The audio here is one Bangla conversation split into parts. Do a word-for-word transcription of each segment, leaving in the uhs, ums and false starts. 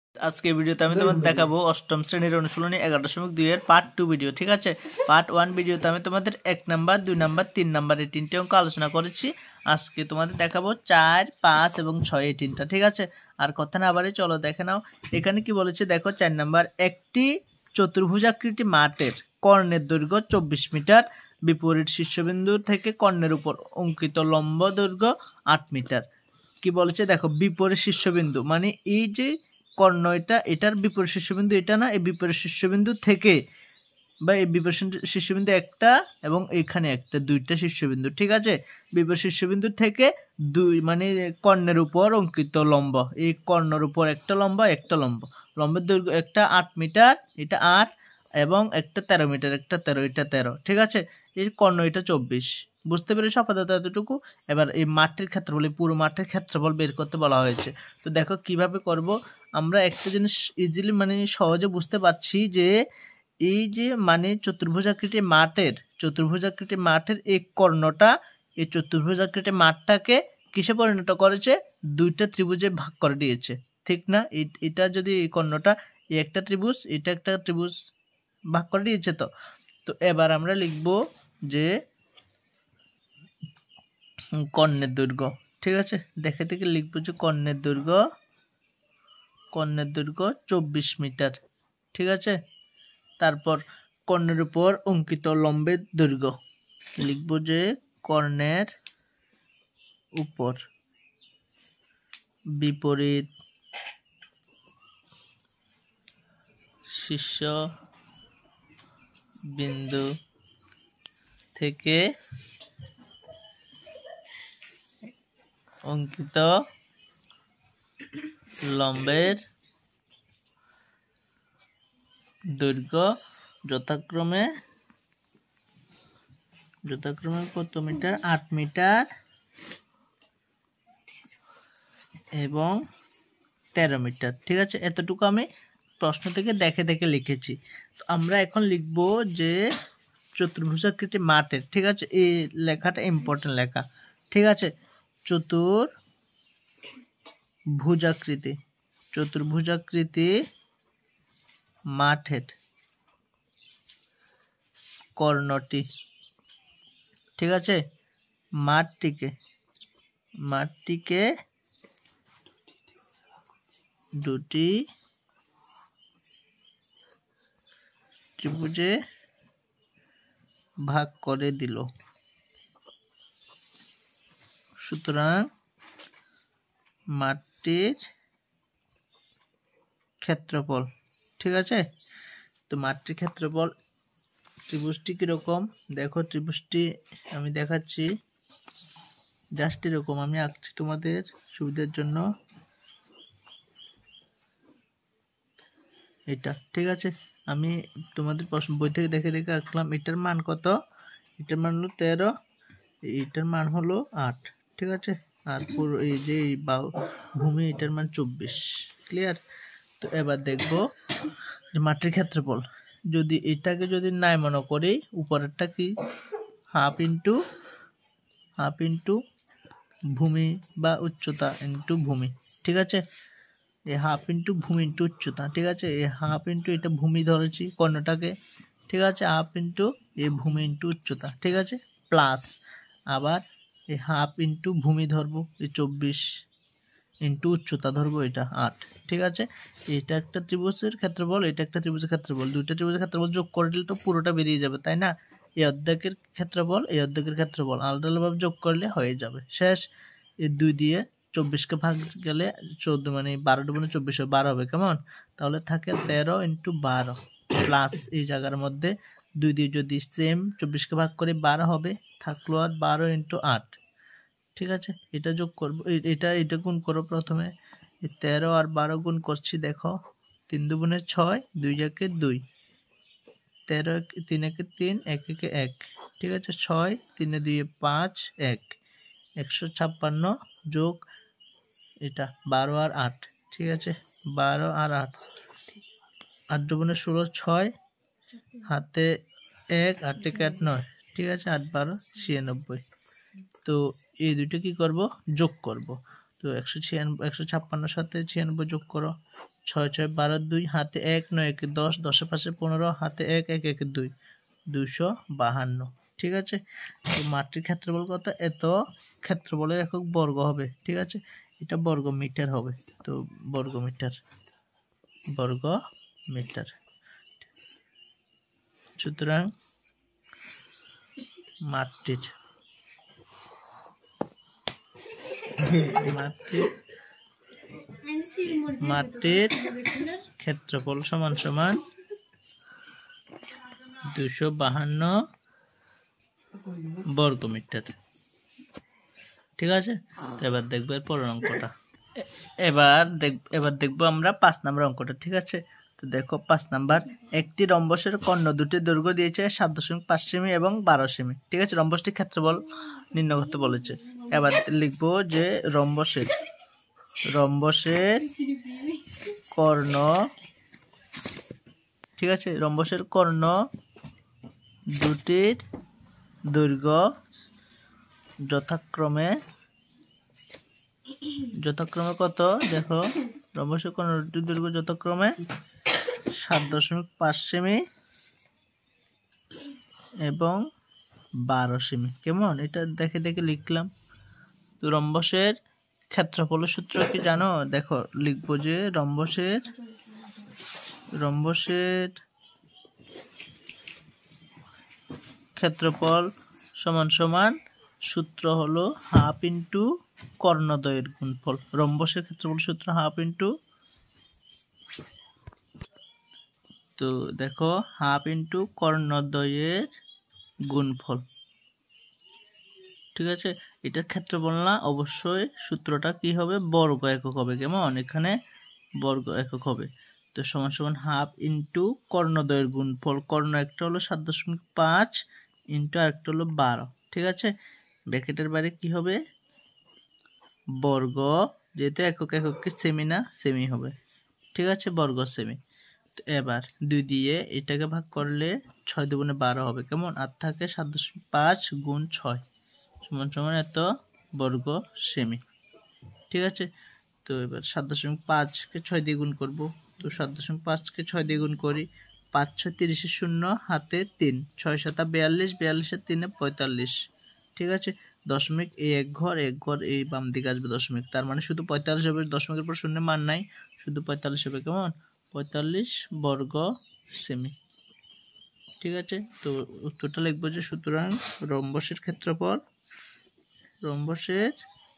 আজকে ভিডিওতে আমি তোমাদের দেখাবো অষ্টম শ্রেণীর অনুশীলনী এগারো দশমিক দুই এর পার্ট টু ভিডিও। ঠিক আছে, পার্ট ওয়ান ভিডিওতে আমি তোমাদের এক নাম্বার, দুই নাম্বার, তিন নাম্বার এই তিনটে অঙ্ক আলোচনা করেছি। আজকে তোমাদের দেখাবো চার, পাঁচ এবং ছয় এই তিনটা। ঠিক আছে, আর কথা না আবারই চলো দেখে নাও। এখানে কি বলেছে দেখো, চার নাম্বার, একটি চতুর্ভুজাকৃতি মাঠের কর্ণের দৈর্ঘ্য চব্বিশ মিটার, বিপরীত শীর্ষবিন্দু থেকে কর্ণের উপর অঙ্কিত লম্ব দৈর্ঘ্য আট মিটার। কি বলেছে দেখো, বিপরীত শীর্ষবিন্দু মানে এই যে কর্ণ, এটা এটার বিপরীত শীর্ষবিন্দু এটা না, এই বিপরীত শীর্ষবিন্দু থেকে বা এই বিপরীত শীর্ষবিন্দু একটা এবং এখানে একটা, দুইটা শীর্ষবিন্দু। ঠিক আছে, বিপরীত শীর্ষবিন্দু থেকে দুই মানে কর্ণের উপর অঙ্কিত লম্ব, এই কর্ণের উপর একটা লম্ব, একটা লম্ব লম্বের দৈর্ঘ্য একটা আট মিটার, এটা আট, এবং একটা তেরো মিটার, একটা তেরো, এটা তেরো। ঠিক আছে, এই কর্ণ এটা চব্বিশ। বুঝতে পেরেছ আপাতত এতটুকু। এবার এই মাঠের ক্ষেত্রফল, এই পুরো মাঠের ক্ষেত্রফল বের করতে বলা হয়েছে। তো দেখো কিভাবে করব আমরা। একটা জিনিস ইজিলি মানে সহজে বুঝতে পারছি যে এই যে মানে চতুর্ভুজাকৃতি মাঠের চতুর্ভুজাকৃতি মাঠের এই কর্ণটা, এই চতুর্ভুজাকৃতি মাঠটাকে কিসে পরিণত করেছে, দুইটা ত্রিভুজে ভাগ করে দিয়েছে। ঠিক না, এটা যদি এই কর্ণটা, এই একটা ত্রিভুজ, এটা একটা ত্রিভুজ ভাগ করে দিয়েছে। তো তো এবার আমরা লিখব যে কর্ণের দৈর্ঘ্য। ঠিক আছে, দেখে থেকে লিখবো যে কর্ণের দৈর্ঘ্য কর্ণের দৈর্ঘ্য চব্বিশ মিটার। ঠিক আছে, তারপর কর্ণের উপর অঙ্কিত লম্বের দৈর্ঘ্য লিখবো যে কর্ণের উপর বিপরীত শীর্ষ বিন্দু থেকে অঙ্কিত লম্বের দৈর্ঘ্য যথাক্রমে যথাক্রমে কত মিটার, আট মিটার এবং তেরো মিটার। ঠিক আছে, এতটুকু আমি প্রশ্ন থেকে দেখে দেখে লিখেছি। তো আমরা এখন লিখব যে চতুর্ভুজাকৃতি মাঠের, ঠিক আছে, এই লেখাটা ইম্পর্টেন্ট লেখা। ঠিক আছে, চতুর্ভুজাকৃতি চতুর্ভুজাকৃতি মাঠের কর্ণটি, ঠিক আছে, মাঠটিকে মাঠটিকে দুটি ত্রিভুজে ভাগ করে দিল। সুতরাং মাঠটির ক্ষেত্রফল, ঠিক আছে, তো মাঠটির ক্ষেত্রফল ত্রিভুজটি কিরকম দেখো, ত্রিভুজটি আমি দেখাচ্ছি জাস্ট এরকম আমি আঁকছি তোমাদের সুবিধার জন্য, এটা। ঠিক আছে, আমি তোমাদের প্রশ্ন বই থেকে দেখে দেখে আঁকলাম। এটার মান কত, এটার মান হলো তেরো, এটার মান হলো আট। ঠিক আছে, আর পুরো এই যে ভূমি, এটার মান চব্বিশ। ক্লিয়ার? তো এবার দেখবো যে মাঠের ক্ষেত্রফল, যদি এটাকে যদি নাই মনে করি, উপরেরটা কি হাফ ইন্টু হাফ ইন্টু ভূমি বা উচ্চতা ইন্টু ভূমি। ঠিক আছে, এই হাফ ইন্টু ভূমি ইন্টু উচ্চতা। ঠিক আছে, এই হাফ ইন্টু এটা ভূমি ধরেছি কর্ণটাকে। ঠিক আছে, হাফ ইন্টু এই ভূমি ইন্টু উচ্চতা। ঠিক আছে, প্লাস আবার এই হাফ ইন্টু ভূমি ধরবো, এই চব্বিশ ইন্টু উচ্চতা ধরবো, এটা আট। ঠিক আছে, এটা একটা ত্রিভুজের ক্ষেত্রফল, এটা একটা ত্রিভুজের ক্ষেত্রফল, দুইটা ত্রিভুজের ক্ষেত্রফল যোগ করে দিলে তো পুরোটা বেরিয়ে যাবে, তাই না? এই অর্ধেকের ক্ষেত্রফল, এই অর্ধেকের ক্ষেত্রফল আলাদা আলাদাভাবে যোগ করলে হয়ে যাবে। শেষ, এই দুই দিয়ে চব্বিশকে ভাগ গেলে চোদ্দ, মানে বারো দুগুণে চব্বিশ হবে, বারো হবে। কেমন? তাহলে থাকে তেরো ইন্টু বারো, প্লাস এই জায়গার মধ্যে দুই দিয়ে যদি সেম চব্বিশকে ভাগ করে বারো হবে, থাকলো আর বারো ইন্টু আট। ঠিক আছে, এটা যোগ করবো, এটা এটা গুণ করো প্রথমে, তেরো আর বারো গুণ করছি, দেখো তিন দুগুণে ছয়, দুই একে দুই, তেরো তিন একে তিন, এক একে এক। ঠিক আছে, ছয় তিনে দুইয়ে পাঁচ, এক, একশো ছাপ্পান্ন যোগ এটা বারো আর আট। ঠিক আছে, বারো আর আট, আট দুগুণে ষোলো, ছয় হাতে এক, আট থেকে আট নয়। ঠিক আছে, আট বারো ছিয়ানব্বই। তো এই দুইটা কি করব, যোগ করব। তো একশো ছিয়ানব্বই একশো ছাপ্পান্নর সাথে ছিয়ানব্বই যোগ করো, ছয় ছয় বারো, দুই হাতে এক, নয় একে দশ, দশের পাশে পনেরো, হাতে এক, এক একে দুই, দুইশো বাহান্ন। ঠিক আছে, তো মাঠটির ক্ষেত্রফল কত? এত ক্ষেত্রফলের একক বর্গ হবে। ঠিক আছে, এটা বর্গ মিটার হবে। তো বর্গ মিটার, বর্গ মিটার। সুতরাং মাঠটির মাঠটির মাঠটির ক্ষেত্রফল সমান সমান দুশো বাহান্ন বর্গ মিটার। ঠিক আছে, তো এবার দেখবো এর পরের অঙ্কটা। এবার দেখ এবার দেখবো আমরা পাঁচ নাম্বার অঙ্কটা। ঠিক আছে, তো দেখো পাঁচ নাম্বার, একটি রম্বসের কর্ণ দুটি দৈর্ঘ্য দিয়েছে সাত দশমিক পাঁচ সেমি এবং বারো সেমি। ঠিক আছে, রম্বসটির ক্ষেত্রফল নির্ণয় করতে বলেছে। এবার লিখবো যে রম্বসের রম্বসের কর্ণ, ঠিক আছে, রম্বসের কর্ণ দুটির দৈর্ঘ্য যথাক্রমে যথাক্রমে কত? দেখো, রম্বসের কর্ণ দুটির দৈর্ঘ্য যথাক্রমে সাত দশমিক পাঁচ সেমি এবং বারো সেমি। কেমন? এটা দেখে দেখে লিখলাম। তো রম্বসের ক্ষেত্রফলের সূত্র কি জানো? দেখো, লিখবো যে রম্বসের রম্বসের ক্ষেত্রফল সমান সমান সূত্র হলো হাফ ইন্টু কর্ণদ্বয়ের গুণফল। রম্বসের ক্ষেত্রফল সূত্র হাফ ইন্টু, তো দেখো হাফ ইন্টু কর্ণদ্বয়ের গুণফল। ঠিক আছে, এটার ক্ষেত্রফল না, অবশ্যই সূত্রটা কি হবে? বর্গ একক হবে। কেমন? এখানে বর্গ একক হবে। তো সমান সমান হাফ ইন্টু কর্ণদ্বয়ের গুণফল। কর্ণ একটা হলো সাত দশমিক পাঁচ ইন্টু আরেকটা হলো বারো। ঠিক আছে, ব্র্যাকেটের বাইরে কি হবে? বর্গ, যেহেতু একক এককে সেমি না, সেমি হবে। ঠিক আছে, বর্গ সেমি। তো এবার দুই দিয়ে এটাকে ভাগ করলে ছয় দুগুণে বারো হবে। কেমন? আর থাকে সাত দশমিক পাঁচ গুণ ছয় সমান সমান এত বর্গ সেমি। ঠিক আছে, তো এবার সাত দশমিক পাঁচকে ছয় দিয়ে গুণ করবো। তো সাত দশমিক পাঁচকে ছয় দিয়ে গুণ করি, পাঁচ ছয় তিরিশের শূন্য, হাতে তিন, ছয় সাতা বিয়াল্লিশ, বিয়াল্লিশের তিনে পঁয়তাল্লিশ। ঠিক আছে, দশমিক এই এক ঘর, এক ঘর এই বাম দিকে আসবে দশমিক, তার মানে শুধু পঁয়তাল্লিশ হবে। দশমিকের পর শূন্য মান নাই, শুধু পঁয়তাল্লিশ হবে। কেমন? পঁয়তাল্লিশ বর্গ সেমি। ঠিক আছে, তো উত্তরটা লিখবো যে সুতরাং রম্বসের ক্ষেত্রফল রম্বসের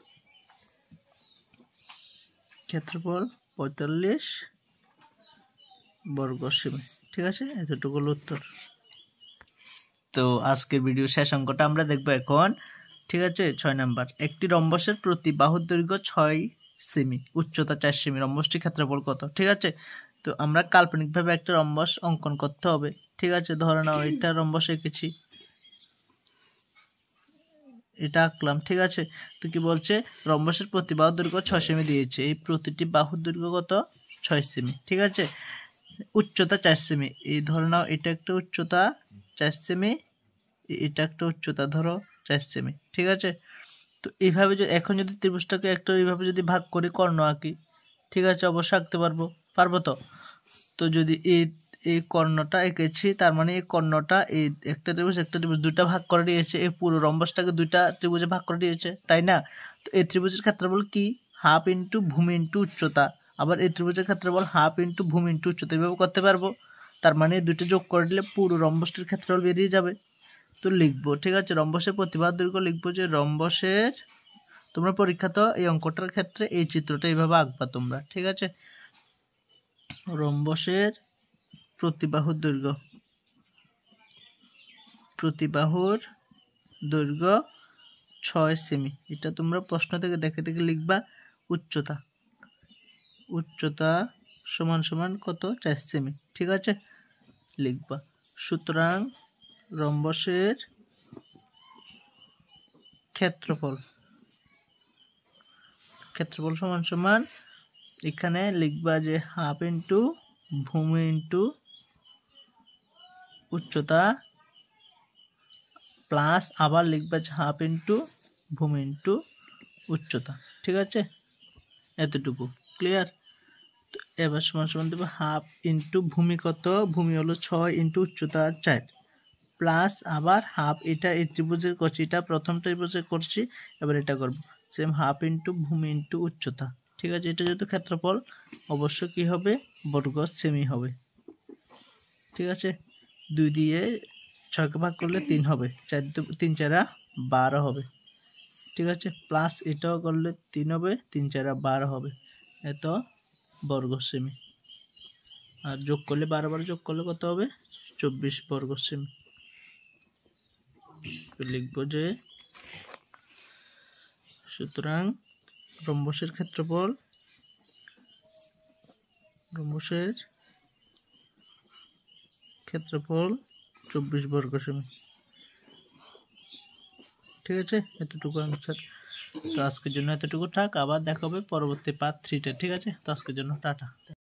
ক্ষেত্রফল পঁয়তাল্লিশ বর্গ সেমি। ঠিক আছে, এতটুকু হলো উত্তর। তো আজকের ভিডিও শেষ অঙ্কটা আমরা দেখবো এখন। ঠিক আছে, ছয় নাম্বার, একটি রম্বসের প্রতি বাহুর দৈর্ঘ্য ছয় সেমি, উচ্চতা চার সেমি, রম্বসটির ক্ষেত্রফল কত? ঠিক আছে, তো আমরা কাল্পনিকভাবে একটা রম্বস অঙ্কন করতে হবে। ঠিক আছে, ধরে নাও এটা রম্বস এঁকেছি, এটা আঁকলাম। ঠিক আছে, তো কি বলছে? রম্বসের প্রতি বাহুর দৈর্ঘ্য ছয় সেমি দিয়েছে। এই প্রতিটি বাহুর দৈর্ঘ্য কত? ছয় সেমি। ঠিক আছে, উচ্চতা চার সেমি। এই ধরে নাও এটা একটা উচ্চতা চার সেমি, এটা একটা উচ্চতা ধরো চার সেমি। ঠিক আছে, তো এইভাবে যদি এখন যদি ত্রিভুজটাকে একটা এইভাবে যদি ভাগ করি, কর্ণ আঁকি, ঠিক আছে, অবশ্যই আঁকতে পারবো পারবো তো। তো যদি এই এই কর্ণটা এঁকেছি, তার মানে এই কর্ণটা এই একটা ত্রিভুজ একটা ত্রিভুজ দুইটা ভাগ করে দিয়েছে, এই পুরো রম্বসটাকে দুইটা ত্রিভুজে ভাগ করে দিয়েছে, তাই না? তো এই ত্রিভুজের ক্ষেত্রফল কি? হাফ ইন্টু ভূমি ইন্টু উচ্চতা। আবার এই ত্রিভুজের ক্ষেত্রফল হাফ ইন্টু ভূমি ইন্টু উচ্চতা, এইভাবে করতে পারবো। তার মানে দুইটা যোগ করে দিলে পুরো রম্বসটির ক্ষেত্রফল বেরিয়ে যাবে। তো লিখবো, ঠিক আছে, রম্বসের প্রতিবাহুর দৈর্ঘ্য লিখবো যে রম্বসের, তোমরা পরীক্ষা তো এই অঙ্কটার ক্ষেত্রে এই চিত্রটা এইভাবে আঁকবা তোমরা। ঠিক আছে, রম্বসের প্রতিবাহুর দৈর্ঘ্য প্রতিবাহুর দৈর্ঘ্য ছয় সেমি। এটা তোমরা প্রশ্ন থেকে দেখে দেখে লিখবা। উচ্চতা উচ্চতা সমান সমান কত? চার সেমি। ঠিক আছে, লিখবা। সুতরাং রম্বসের ক্ষেত্রফল ক্ষেত্রফল সমান সমান এখানে লিখবা যে হাফ ইন্টু ভূমি ইন্টু উচ্চতা, প্লাস আবার লিখবা যে হাফ ইন্টু ভূমি ইন্টু উচ্চতা। ঠিক আছে, এতটুকু ক্লিয়ার। এবার সমান সমান দেবো হাফ ইন্টু ভূমি কত, ভূমি হলো ছয় ইন্টু উচ্চতা চার প্লাস আবার হাফ, এটা এই ত্রিভুজের করছি, এটা প্রথম ত্রিভুজে করছি, এবার এটা করব সেম হাফ ইন্টু ভূমি ইন্টু উচ্চতা। ঠিক আছে, এটা যেহেতু ক্ষেত্রফল অবশ্যই কী হবে, বর্গ সেমি হবে। ঠিক আছে, দুই দিয়ে ছয়কে ভাগ করলে তিন হবে, চার তিন চারা বারো হবে। ঠিক আছে, প্লাস এটাও করলে তিন হবে, তিন চারা বারো হবে, এত বর্গ সেমি। আর যোগ করলে বারো বার যোগ করলে কত হবে, চব্বিশ বর্গ সেমি। লিখব যে সুতরাং রম্বসের ক্ষেত্রফল, রম্বসের ক্ষেত্রফল চব্বিশ বর্গ সেমি। ঠিক আছে, এতটুকু আনসার। তো আজকের জন্য এতটুকু থাক, আবার দেখা হবে পরবর্তী পার্ট থ্রিতে। ঠিক আছে, তো আজকের জন্য টাটা।